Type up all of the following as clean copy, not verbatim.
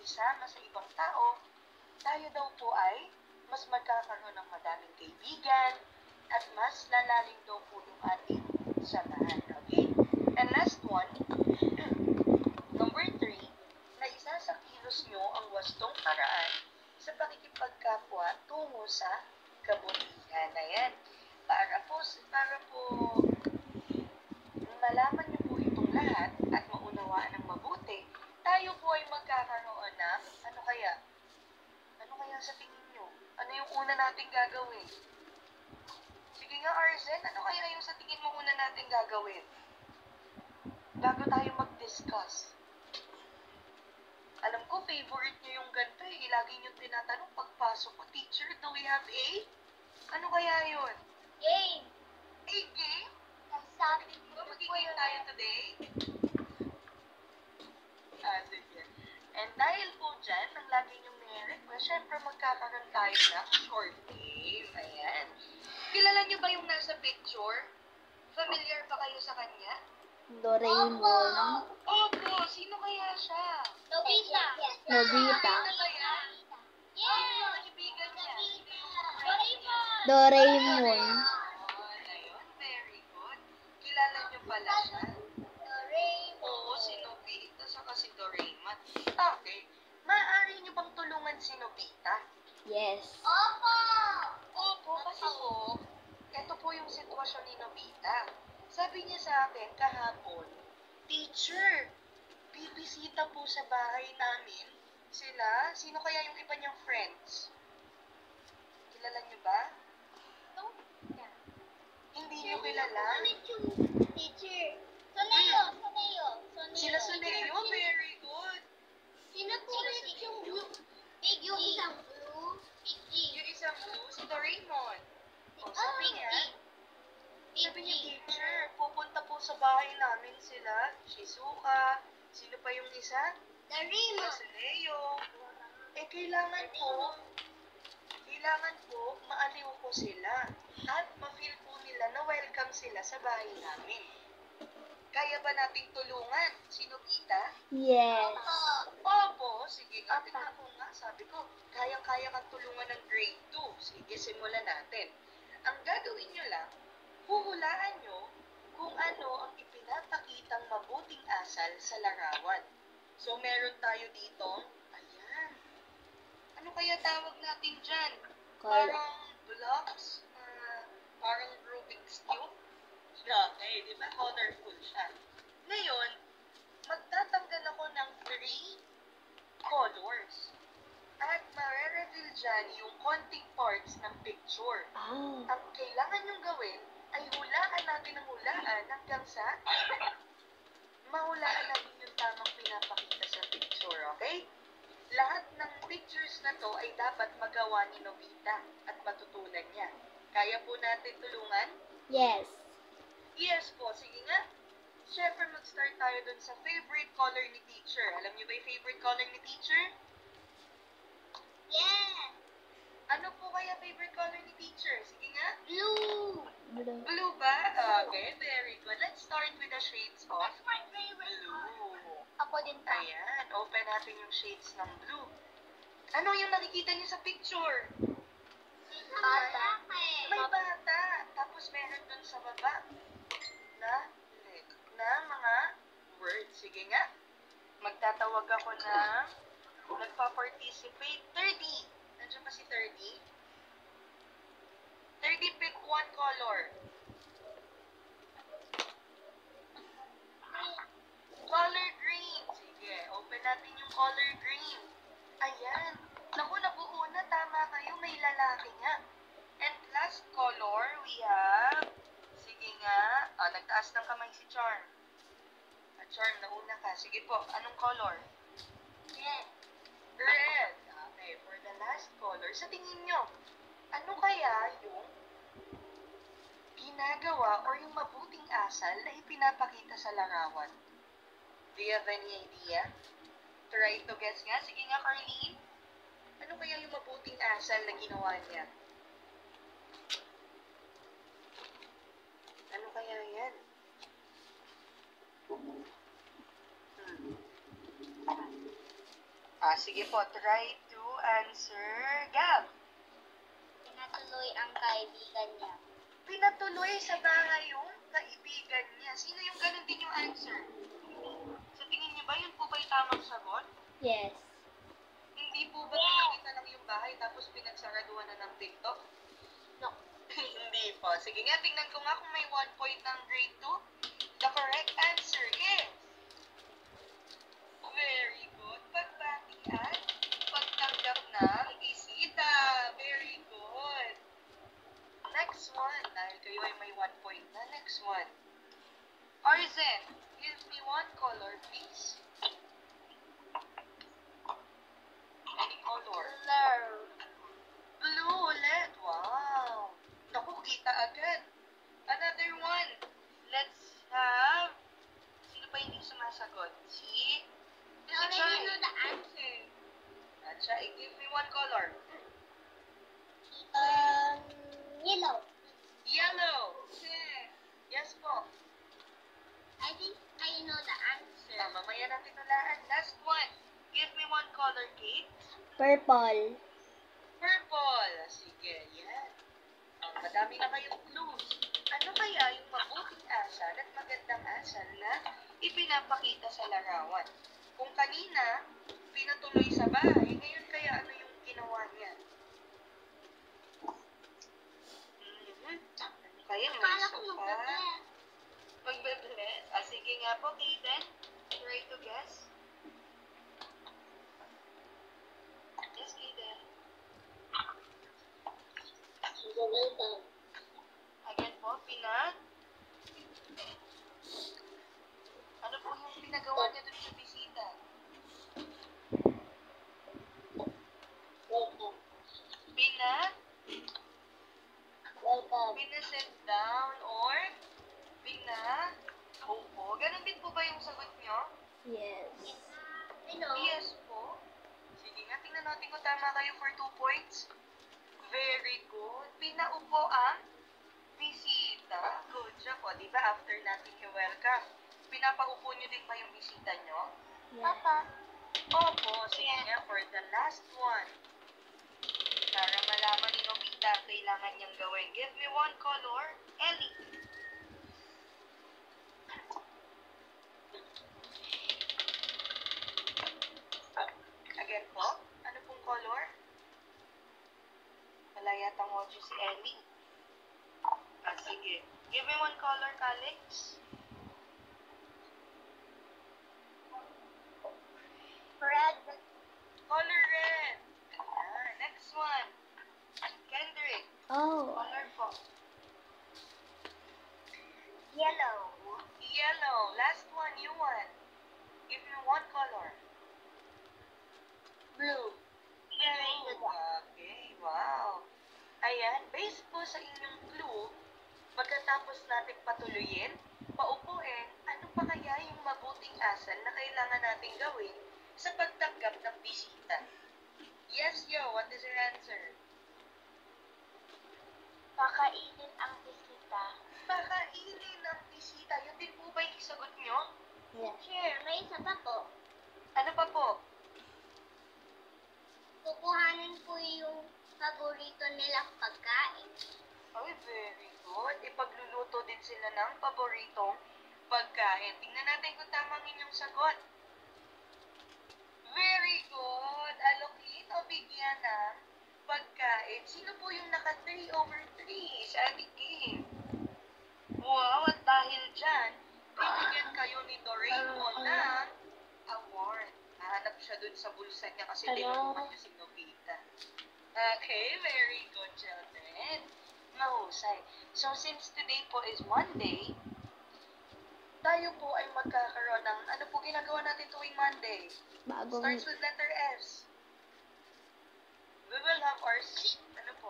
pakikisama sa ibang tao, tayo daw po ay mas magkakaroon ng madaming kaibigan at mas lalalim daw po yung ating samahan. Okay? And last one, number 3, na isasakilos nyo ang wastong paraan sa pakikipagkapwa tungo sa kabutihan. Ayan. Para po malaman niyo po itong lahat at maunawaan ng mabuti, tayo po ay magkakaroon ng ano kaya? Ano kaya sa tingin niyo? Ano yung una nating gagawin? Sige nga, Arzen, ano kaya yung sa tingin mo una nating gagawin? Bago tayo mag-discuss. Alam ko, favorite niyo yung ganito eh. Lagi niyo tinatanong pagpasok ko, teacher, do we have a? Ano kaya yun? Game. A game? Sabi Ba magiging tayo today? Sige. And dahil po dyan, ang lagi niyong nire-request, syempre magkakaroon tayo ng short game. Ayan. Kilala niyo ba yung nasa picture? Familiar ba kayo sa kanya? Doraemon. Opo, sino kaya siya? Nobita. Nobita. Ano ba yan? Yes. Kaibigan niya. Doraemon. Doraemon. Ayun, very good. Kilala niyo pala siya? Doraemon. Oo, si Nobita, saka si Doraemon. Okay. Maaari niyo bang tulungan si Nobita? Yes. Opo. Opo, kasi po, ito po yung sitwasyon ni Nobita. Sabi niya sa akin kahapon, teacher, bibisita po sa bahay namin sila. Sino kaya yung iba niyang friends? Kilala niyo ba? Hindi niyo kilala? Teacher. Soneo. Sila Suneo, very good. Sino po ulit yung blue? Big yung isang blue. Big G. Yung isang blue, si Doraemon. O, sabi niya, teacher, pupunta po sa bahay namin sila, Shizuka, sino pa yung isa? Doraemon. Si Leo. Kailangan po, maaliw ko sila at ma-feel po nila na welcome sila sa bahay namin. Kaya ba nating tulungan si Nobita? Yes. Opo, sige, tingnan ko nga, sabi ko, kayang-kaya kang tulungan ng grade 2. Sige, simulan natin. Ang gagawin nyo lang, huhulaan nyo kung ano ang ipinapakitang mabuting asal sa larawan. So, meron tayo dito, ayan. Ano kaya tawag natin dyan? Parang blocks, parang Rubik's Cube. Okay, di ba? Colorful siya. Ngayon, magtatanggal ako ng 3 colors. At mare-reveal dyan yung konting parts ng picture. Ang kailangan nyong gawin ay hulaan natin ang hulaan hanggang sa mahulaan natin yung tamang pinapakita sa picture, okay? Lahat ng pictures na to ay dapat magawa ni Nobita at matutunan niya. Kaya po natin tulungan? Yes. Yes po, sige nga. Siyempre mag-start tayo dun sa favorite color ni teacher. Alam niyo ba yung favorite color ni teacher? Yes. Ano po kaya favorite color ni teacher? Sige nga. Blue. Blue ba? Okay, very good. Let's start with the shades of That's my favorite blue. Ako din pa. Ayan, open natin yung shades ng blue. Ano yung nakikita niyo sa picture? Bata. May bata. Tapos meron dun sa baba na mga words. Sige nga. Magtatawag ako na nagpa-participate. 30. Nandiyan pa si 30? 30, pick one color. Color green. Sige, open natin yung color green. Ayan. Naku, nabuo na. Tama kayo. May lalaki nga. And last color, we have... Sige nga. Nagtaas ng kamay si Charm. Charm, nauna ka. Sige po. Anong color? Yes. Red. Okay, for the last color, sa tingin nyo, ano kaya yung ginagawa or yung mabuting asal na ipinapakita sa larawan? Do you have any idea? Try to guess nga. Sige nga, Carlene. Ano kaya yung mabuting asal na ginawa niya? Ano kaya yan? Sige po, try to answer. Gab, Pinatuloy ang kaibigan niya. pinatuloy sa bahay yung kaibigan niya. Sino yung ganun din yung answer? Sa tingin niyo ba, yun po ba yung tamang sagot? Yes. Hindi po ba pinakita lang yung bahay tapos pinagsaraduhan na ng TikTok? No. Hindi po. Sige nga, tingnan ko nga kung may 1 point ng grade 2. The correct answer is very good. Pagbati at pagtanggap ng bisita. Very good. Next one. Dahil kayo ay may 1 point na. Next one. Arzen, give me one color, please. Any color? Blur. Blue ulit. Wow. Naku, kita agad. Another one. Let's have... Sino pa hindi sumasagot? Si I already know the answer. Acha, give me one color. Yellow. Yellow. Yes po. I think I know the answer. Mamaya natin tulaan. Last one. Give me one color, Kate. Purple. Purple. Sige, yan. Madami na kayong clues. Ano kaya yung mabuting asal at magandang asal na ipinapakita sa larawan? Kung kanina, pinatuloy sa bahay, ngayon kaya ano yung ginawa niya? Ano kaya may Akala ko sofa? magbe-bless. Magbe-bless? Sige nga po, Kaden. Try to guess. Yes, Kaden. Again po, ano po yung pinagawa niya dun sa bisita? Pina-sit down or upo. Ganun din po ba yung sagot niyo? Yes. I know. Yes po. Sige nga, tingnan natin kung tama kayo for 2 points. Very good. Pinaupo ang bisita. Good job po. Di ba after natin i-welcome, pinapaupo niyo din ba yung bisita niyo? Yes. Papa. Opo. Sige nga, for the last one. Para malaman ni Nobita ang kailangan niyang gawin. Give me one color. Ellie. Again po, ano pong color? Wala yatang mojo si Ellie. Sige. Give me one color, Calix. Red. Color red. Next one. Kendrick. Oh. Color po. Yellow. Yellow. Last one, you want. Give me one color. Blue. Very good. Okay, wow. Ayan, based po sa inyong clue, pagkatapos natin patuloyin, paupuin, ano pa kaya yung mabuting asal na kailangan natin gawin sa pagtanggap ng bisita? Yes, yo, what is your answer? Pakainin ang bisita. Pakainin ng bisita. Yun din po ba yung isagot nyo? Yes. Sure, may isa pa po. Ano pa po? Kukuhanin po yung paborito nilang pagkain. Ay, very good. Ipagluluto din sila ng paboritong pagkain. Tingnan natin kung tama ang inyong sagot. Very good. Allocate o bigyan ng pagkain. Sino po yung naka 3/3 sa ating game? Wow, at dahil dyan, bibigyan kayo ni Doraemon ng award. Nahanap siya dun sa bulsa niya kasi tinulungan niya si Nobita. Okay, very good, children. Mahusay. So, since today po is Monday, tayo po ay magkakaroon ng, ano po ginagawa natin tuwing Monday? Bagong Starts with letter S. We will have our, ano po?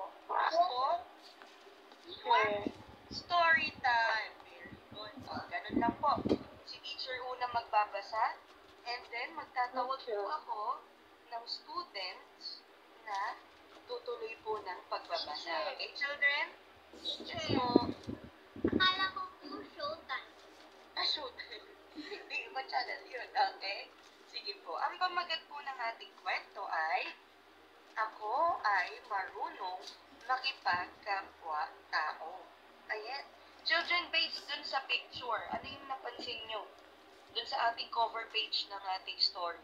Story time. Very good. Ganun lang po. Si teacher una magbabasa, and then magtatawag po ako ng students na tutuloy po ng pagbabasa. Okay, children? Teacher, Yes po. akala ko po showtime. Shoot. Hindi, iba channel yun. Okay? Sige Sige po, ang pamagat po ng ating kwento ay ako ay marunong makipagkapwa-tao. Ayan. Children, based dun sa picture, ano yung napansin nyo? Dun sa ating cover page ng ating story.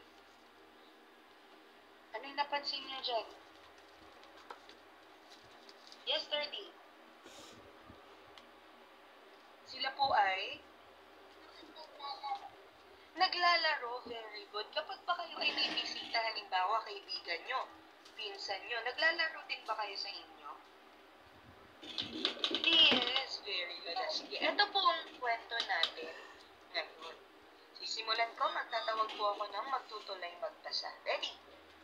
Ano yung napansin nyo dyan? Yesterday. Sila po ay naglalaro. Very good. Kapag ba kayo ay may bisita, halimbawa kaibigan nyo, pinsan nyo, naglalaro din ba kayo sa inyo? Yes, very good. Sige, ito po ang kwento natin ngayon. Sisimulan ko, magtatawag po ako ng magtutulay magbasa. Ready?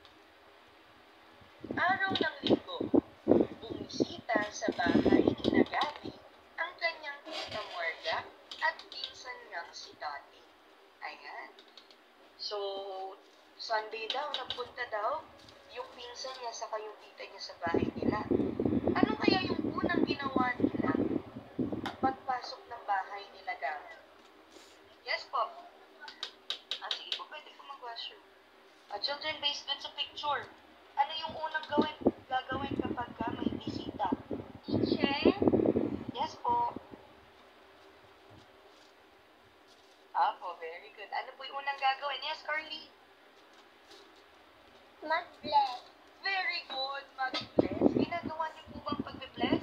Araw ng linggo, bumisita sa bahay ni Gabi ang kanyang tita Morga at pinsan niyang si Dottie. Ayan. So, Sunday daw, nagpunta daw yung pinsan niya sa yung tita niya sa bahay nila. Ano kaya yung unang ginawa nila pagpasok ng bahay nila Gabi? Yes po. Sige po, pwede po mag-question. Children, based dun sa picture, ano yung unang gagawin kapag may bisita? Teacher? Yes po. Apo, very good. Ano po yung unang gagawin? Yes, Carly? Mag-bless. Very good. Mag-bless. Ginagawa niyo po bang pag-bless?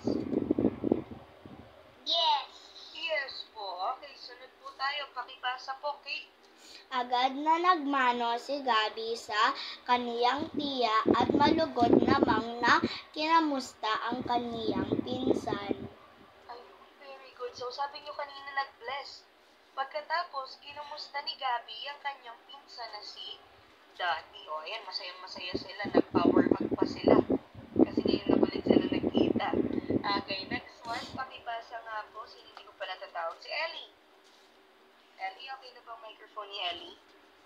Yes. Yes po. Okay, sunod po tayo. Pakibasa po, Kate. Agad na nagmano si Gabi sa kaniyang tiya at malugod namang na kinamusta ang kaniyang pinsan. Ayun, very good. So, sabi niyo kanina nag-bless. Pagkatapos, kinumusta ni Gabi ang kanyang pinsan na si Dottie. O, ayan, masayang-masaya sila. Nag-power hug pa sila. Kasi ngayon na ulit sila nagkita. Okay, next one. Pakibasa nga po. Sino hindi ko pa natatawag? Si Ellie. Ellie, okay na ba ang microphone ni Ellie?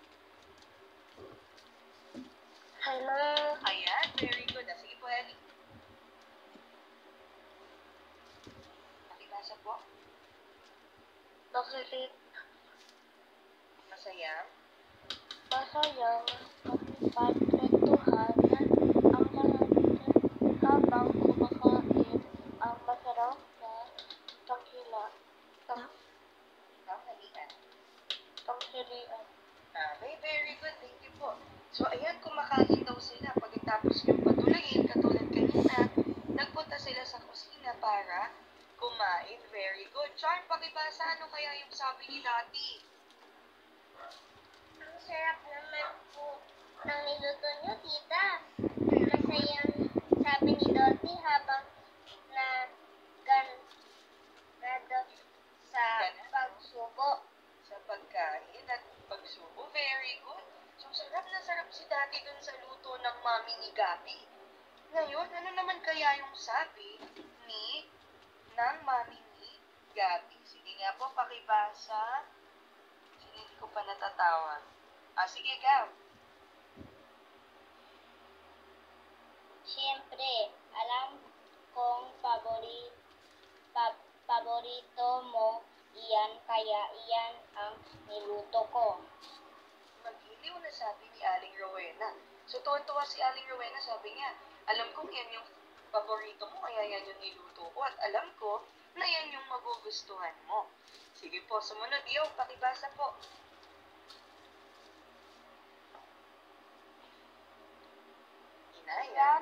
Hello. Ayan, very good. Sige po, Ellie. Pakibasa po. Bakit Masayang. masayang makipagkwentuhan ang mga habang kumakain ang masarap na Tanghalian. tanghalian. Very good. Thank you po. So, ayan, kumakain daw sila. Pagkatapos yung patulayin, katulad kanina, nagpunta sila sa kusina para kumain. Very good. Charm, pakibasa, ano kaya yung sabi ni Dottie? Ang sarap naman po ng niluto niyo, tita. Masayang sabi ni Dottie habang nagano sa pagsubo. Sa pagkain at pagsubo. Very good. So, sarap na sarap si Dottie dun sa luto ng mami ni Gabi. Ngayon, ano naman kaya yung sabi ng mami ni Gabi? Sige nga po, pakibasa. Hindi ko pa natatawag. Sige, Gab. Siyempre, alam kong paborito mo iyan, kaya iyan ang niluto ko. Mag-iliw na sabi ni Aling Rowena. So, tuwan-tuwa si Aling Rowena, sabi niya, alam kong yan yung paborito mo, kaya yan yung niluto ko. At alam ko na yan yung magugustuhan mo. Sige po, sumunod. Yo, pakibasa po. Inaya.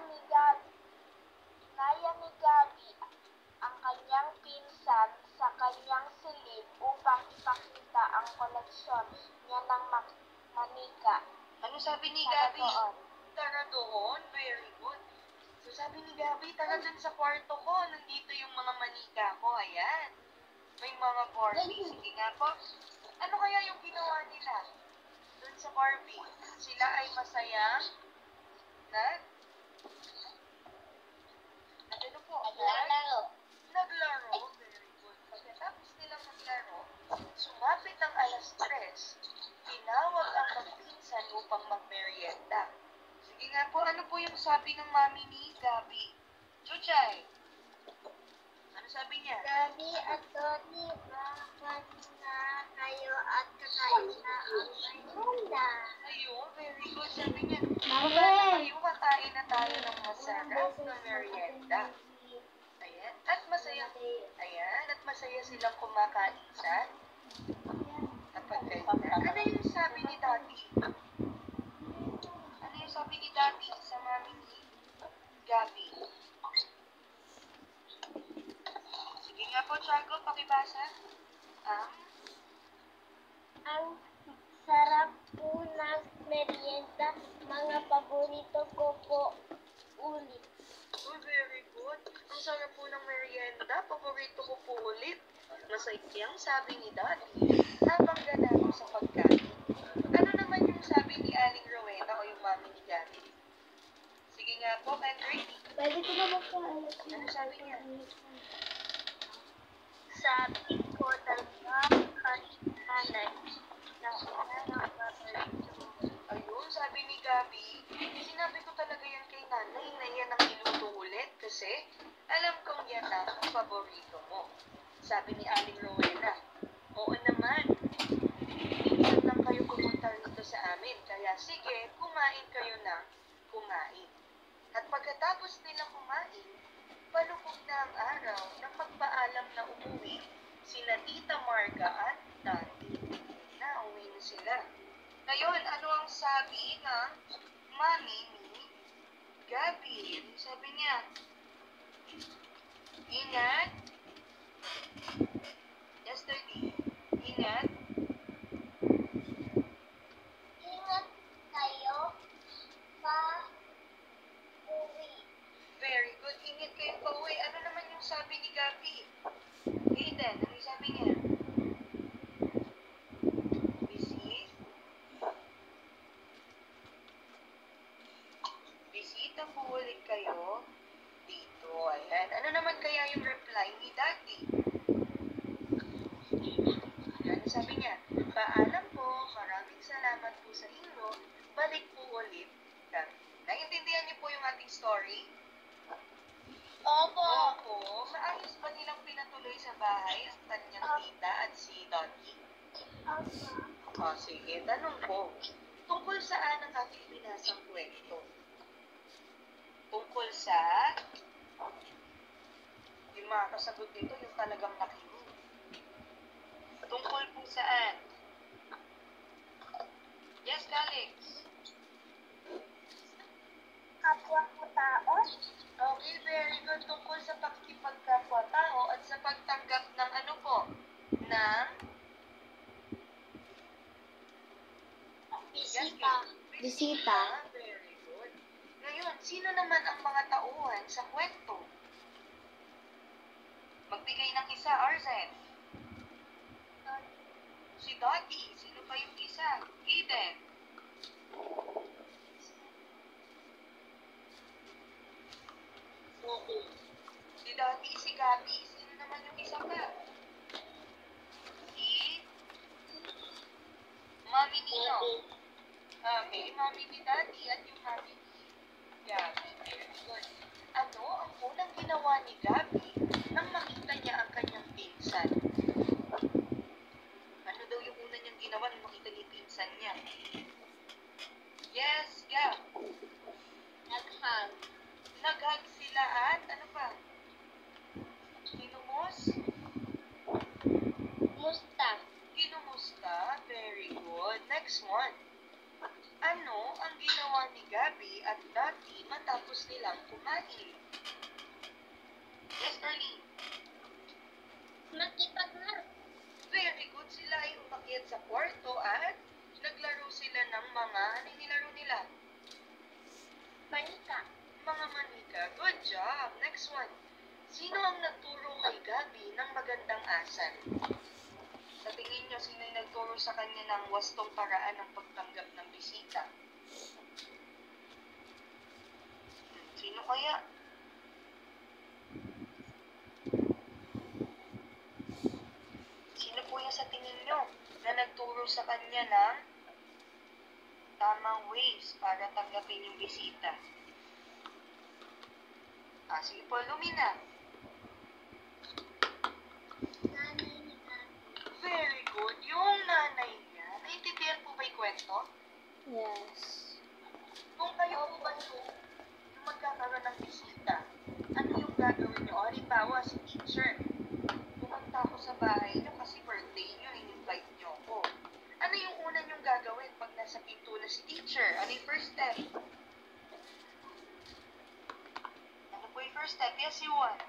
Inaya ni Gabi ang kanyang pinsan sa kanyang silid upang ipakita ang koleksyon niya ng manika. Ano sabi ni Tara Gabi? doon. Tara doon. Very good. So, sabi ni Gabi, tara dun sa kwarto ko. Nandito yung mga manika ko. Ayan. May mga Barbie. Sige nga po. Ano kaya yung ginawa nila? Dun sa Barbie. Sila ay masayang ano po? Naglalaro. Naglaro. Very good. Pagkatapos nilang maglaro, sumapit ang alas 3. Tinawag ang magpinsan upang magmerienda. Sige nga po, ano po yung sabi ng mami ni Gabi? Chuchay, ano sabi niya? Gabi at Tony, bakit na kayo at kakain na ang merienda? Ayun, sabi niya, Mami! kayo, kakain na tayo ng masarap na merienda. Ayan, at masaya silang kumakain sa kapag ganyan. Ano yung sabi ni Daddy? Ano yung sabi ni Daddy sa mami ni Gabi? Sige nga po, Tiago, pakibasa. Ang sarap po ng merienda, mga paborito ko po ulit. Oh, very good. Ang sarap po ng merienda. Paborito ko po ulit. Masayang sabi ni Daddy habang ganado sa pagkain. Ano naman yung sabi ni Aling Rowena o yung mami ni Gabi? Sige nga po, Kendrick. Pwede ko na magpaalas. Ano sabi niya? Sabi ko talaga kananay na unang paborito. Ayun, sabi ni Gabi, sinabi ko talaga yan kay nanay na yan ang iluto ulit kasi alam kong yan ang paborito mo. Sabi ni Aling Rowena, oo naman, minsan lang kayo pumunta dito sa amin, kaya sige, kumain kayo ng kumain. At pagkatapos nila kumain, palubog na ang araw nang magpaalam na umuwi sina Tita Marga at Daddy. Na uwi na sila. Ngayon, ano ang sabi ng mami ni Gabi? Ano sabi niya? Ingat. Yesterday. Ingat. Ingat kayo pa uwi. Very good. Ingat kayo pa uwi. Ano naman yung sabi ni Gabi? Aiden, ano yung sabi niya? Bisita po ulit kayo dito. Ayan. Ano naman kaya yung reply ni Daddy? Ano sabi niya? Paalam po, maraming salamat po sa inyo. Balik po ulit kami. Naiintindihan niyo po yung ating story? Opo. Opo. Maayos ba nilang pinatuloy sa bahay ang kanyang tita at si Dottie? Opo. O, sige. Tanong ko. Tungkol saan ang aking binasang kwento? Tungkol sa... Yung mga kasagot dito, yung talagang nakinig. Tungkol po saan? Yes, Alex. Kapwa ko tao. Okay, very good. Tungkol sa pakikipagkapwa-tao at sa pagtanggap ng ano po? Ng... Bisita. Bisita. Very good. Ngayon, sino naman ang mga tauhan sa kwento? Magbigay ng isa, Arzen. Si Dottie. Sino pa yung isa? Aiden. Si Dottie, si Gabi. Sino naman yung isa pa? Si Mami Nino. Okay, Mami ni Daddy at yung Mami ni Gabi. Very good. Ano ang unang ginawa ni Gabi nang makita niya ang kanyang pinsan? Ano daw yung una niyang ginawa nang makita niya yung pinsan niya? Yes, Gab. Naghag. Nag-hug sila at ano pa? Kinumos? Musta. Kinumusta? Very good. Next one. Ano ang ginawa ni Gabi at Dottie matapos nilang kumain? Yes, Darlene. Makipaglaro. Very good. Sila ay umakyat sa kwarto at naglaro sila ng mga, ano yung nilaro nila? Manika. Mga manika. Good job. Next one. Sino ang nagturo kay Gabi ng magandang asal? Sa tingin nyo, sino yung nagturo sa kanya ng wastong paraan ng pagtanggap ng bisita? Sino kaya? Sino po yung sa tingin nyo na nagturo sa kanya ng tamang ways para tanggapin yung bisita? Sige po, Lumina. Nanay ni Gabi. Very good. Yung nanay niya, naiintindihan po ba yung kwento? Yes. Kung kayo po ba yung magkakaroon ng bisita, ano yung gagawin nyo? O, halimbawa, si teacher, pumunta ako sa bahay nyo kasi birthday nyo, in-invite nyo ako. Ano yung una nyong gagawin pag nasa pinto na si teacher? Ano yung first step? Ano po yung first step? Yes, you want?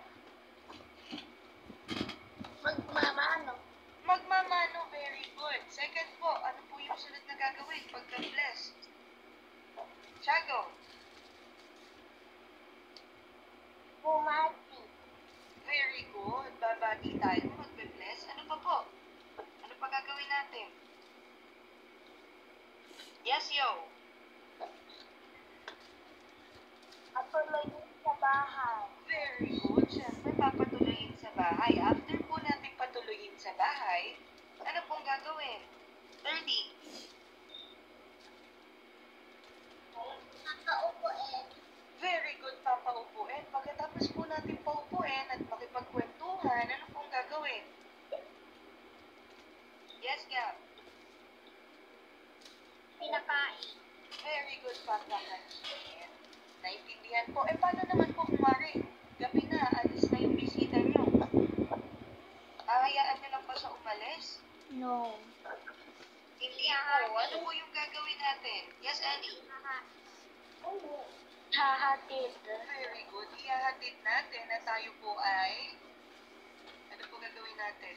Magmamano. Magmamano, very good. Second po, ano po yung sunod na gagawin pagka-bless? Tiago, Bumati. very good. Babati tayo, magbe-bless. Ano pa po? Ano pa gagawin natin? Yes, yo. Patuloyin sa bahay. Very good. Siyempre, papatuloyin sa bahay. After po natin patuloyin sa bahay, ano pong gagawin? 30. Nakaupuin. Very good, papaupuin. Pagkatapos po natin paupuin at makipagkwentuhan, ano pong gagawin? Yes, Gab. Pinakain. Very good, pagkakain. Naintindihan po. Paano naman po kumari? Gabi na, alis na yung bisita nyo. Hahayaan nyo lang ba siya umalis? No. Hindi po. Ano po yung gagawin natin? Yes, Annie? Hahatid. Very good. Ihahatid natin na tayo po ay... Ano po gagawin natin?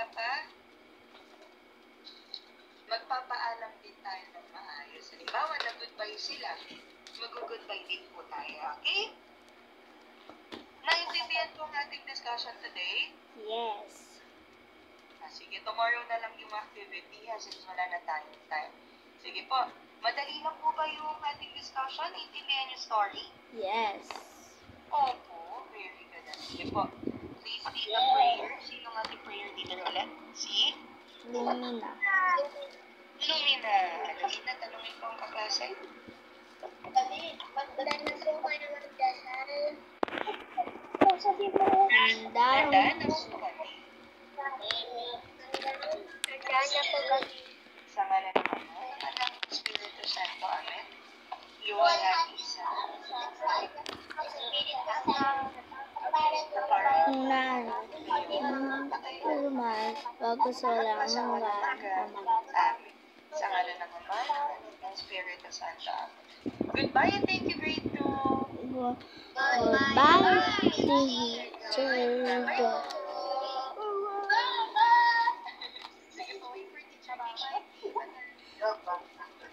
Magpapaalam din tayo ng maayos. Halimbawa, nag-goodbye sila. Mag-goodbye din po tayo. Okay? Naintindihan po ang ating discussion today? Yes. Sige, tomorrow na lang yung activity since wala na tayong time. Sige po. Madali lang po ba yung ating discussion? Intindihan yung story? Yes. Opo. Very good. Sige po. Please lead a prayer. Sino ang ating prayer leader ulit? Si? Lumina. Lumina. Lumina, tanungin ko ang kaklase. Magdala na po kayo ng dasal. Handaan. Tanda na po kami. Kanya po kami. Sa ngalan ng Ama, ng Anak, ng Espiritu Santo. Amen. Iwalhati sa Unan. Normal. Pagkusalang hanggang Ama. Amen. Sa ngalan ng Ama, ng Anak, ng Espiritu Santo. Amen. Goodbye and thank you, grade 2. Goodbye, teacher. Sige po, wait for teacher. Bye.